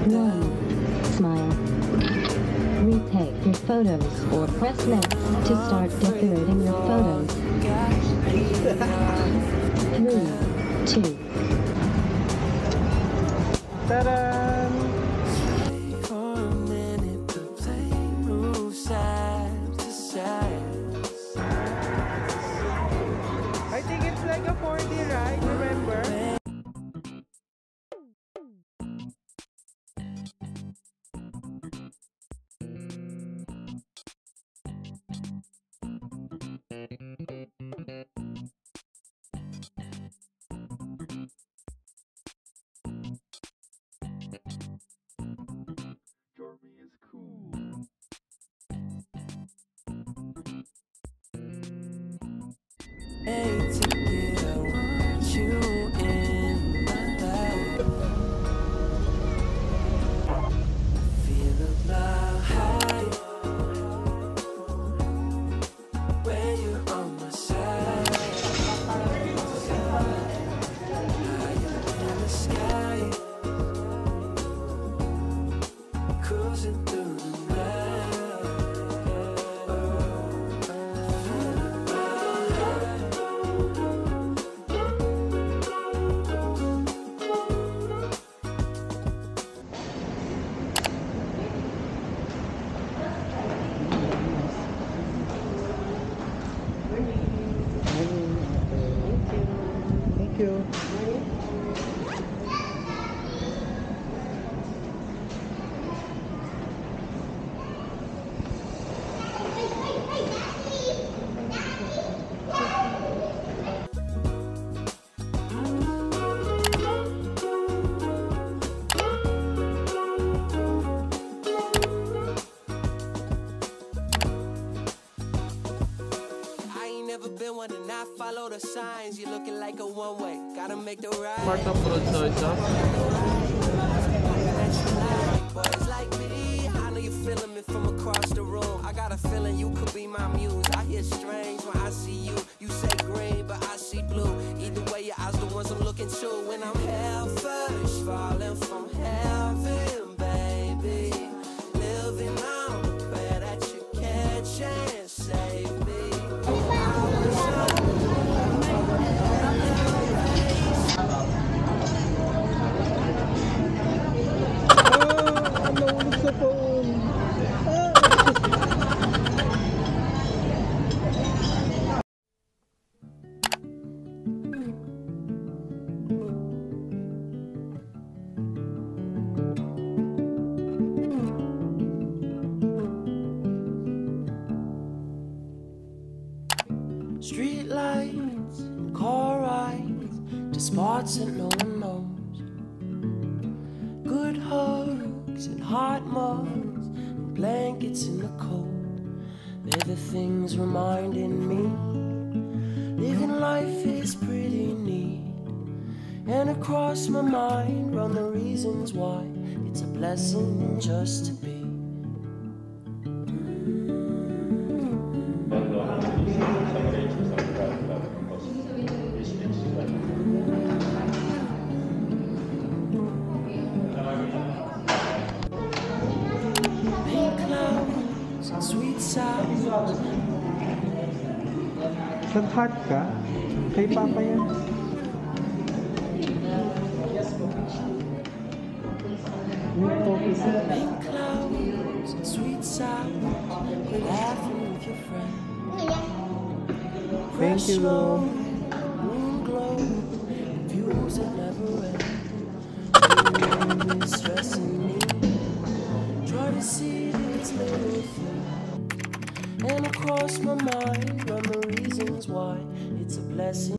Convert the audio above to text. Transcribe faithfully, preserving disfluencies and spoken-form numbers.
one. Smile. Retake your photos or press next to start decorating your photos. three, two. Ta-da! I think it's like a four D ride, remember? Jormy is cool. Hey, ticket, I want you in my life. Feel about high when you're on my side. Higher in the sky, cruising through the Thank you. been one and I follow the signs. You're looking like a one-way. Gotta make the right. Part of road choice, Boys like me, I know you're feeling me from across the room. I got a feeling you could be my muse. I hear strange when I see you. You say green, but I see blue. Either way, your eyes the ones I'm looking to. When I'm hell first, falling from heaven, baby. Living on the prayer that you catch and save me. Street lights and car rides to spots that no one knows. Good hugs and hot mugs and blankets in the cold. They're the things reminding me living life is pretty neat. And across my mind run the reasons why it's a blessing just to be. Sweet sounds. Nag-heart ka? Kay Papa yan. Pink clouds and sweet sounds. Laughing with your friend. Thank you. Moon glow. Views that never end. You is stressing me. Try to see its little thing. And across my mind run the reasons why it's a blessing.